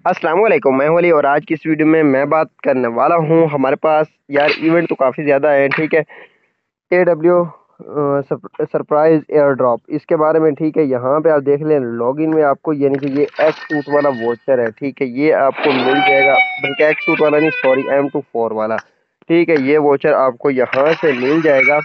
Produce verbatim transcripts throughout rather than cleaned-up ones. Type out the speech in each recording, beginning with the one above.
अस्सलाम वालेकुम, मैं हूं अली और आज की इस वीडियो में मैं बात करने वाला हूं। हमारे पास यार इवेंट तो काफ़ी ज़्यादा है, ठीक है। A W surprise air drop इसके बारे में, ठीक है। यहाँ पे आप देख लें लॉगिन में आपको यानी कि ये एक्स सूट वाला वोचर है, ठीक है। ये आपको मिल जाएगा, बल्कि एक्स सूट वाला नहीं, सॉरी, एम टू फोर वाला, ठीक है। ये वोचर आपको यहाँ से मिल जाएगा।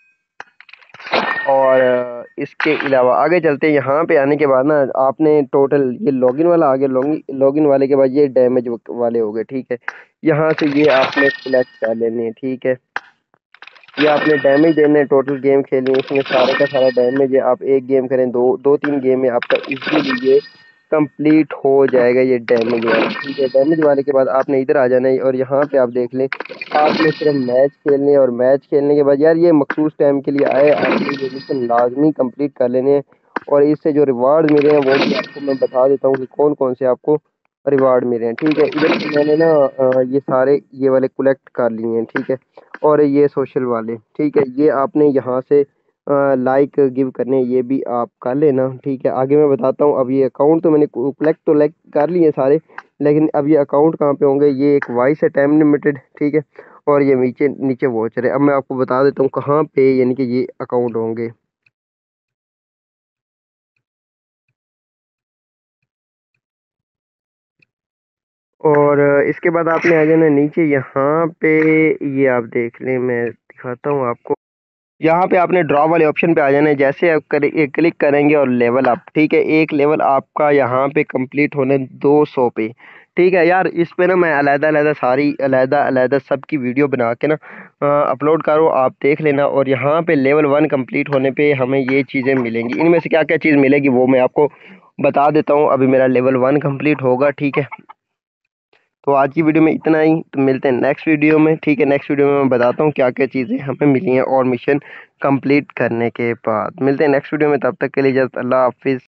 और इसके अलावा आगे चलते हैं। यहाँ पे आने के बाद ना आपने टोटल ये लॉगिन वाला आ गया, लॉगिन लॉगिन वाले के बाद ये डैमेज वाले हो गए, ठीक है। यहाँ से ये आपने सिलेक्ट कर लेने हैं, ठीक है। ये आपने डैमेज देने हैं, टोटल गेम खेलनी है, इसमें सारे का सारा डैमेज है। आप एक गेम करें, दो दो तीन गेम में आपका इजीली ये कंप्लीट हो जाएगा, ये डैमेज वाला, ठीक है। डैमेज वाले के बाद आपने इधर आ जाना है और यहाँ पे आप देख लें आपने सिर्फ मैच खेलने, और मैच खेलने के बाद यार ये मखसूस टाइम के लिए आए, आपने ये मिशन लाजमी कंप्लीट कर लेने हैं। और इससे जो रिवार्ड मिले हैं वो भी आपको मैं बता देता हूँ कि कौन कौन से आपको रिवार्ड मिले हैं, ठीक है। इधर से मैंने ना अ, ये सारे ये वाले कलेक्ट कर लिए हैं, ठीक है। और ये सोशल वाले, ठीक है, ये आपने यहाँ से लाइक गिव करने, ये भी आप कर लेना, ठीक है। आगे मैं बताता हूँ। अब ये अकाउंट तो मैंने कलेक्ट तो लाइक कर लिए सारे, लेकिन अब ये अकाउंट कहाँ पे होंगे। ये एक वॉइस है टाइम लिमिटेड, ठीक है। और ये नीचे नीचे वॉचर है। अब मैं आपको बता देता हूँ कहाँ पे यानी कि ये अकाउंट होंगे। और इसके बाद आपने आ जाना नीचे, यहाँ पे ये आप देख लें, मैं दिखाता हूँ आपको। यहाँ पे आपने ड्रॉ वाले ऑप्शन पे आ जाना है। जैसे आप कर, क्लिक करेंगे और लेवल अप, ठीक है। एक लेवल आपका यहाँ पे कंप्लीट होने दो सौ पे, ठीक है। यार इस पे ना मैं अलहदा अलहदा सारी अलहदा अलहदा सब की वीडियो बना के ना अपलोड करूँ, आप देख लेना। और यहाँ पे लेवल वन कंप्लीट होने पे हमें ये चीज़ें मिलेंगी। इनमें से क्या क्या चीज़ मिलेगी वो मैं आपको बता देता हूँ। अभी मेरा लेवल वन कंप्लीट होगा, ठीक है। तो आज की वीडियो में इतना ही, तो मिलते हैं नेक्स्ट वीडियो में, ठीक है। नेक्स्ट वीडियो में मैं बताता हूँ क्या क्या चीज़ें हमें मिली हैं और मिशन कंप्लीट करने के बाद। मिलते हैं नेक्स्ट वीडियो में, तब तक के लिए जब अल्लाह हाफिज़।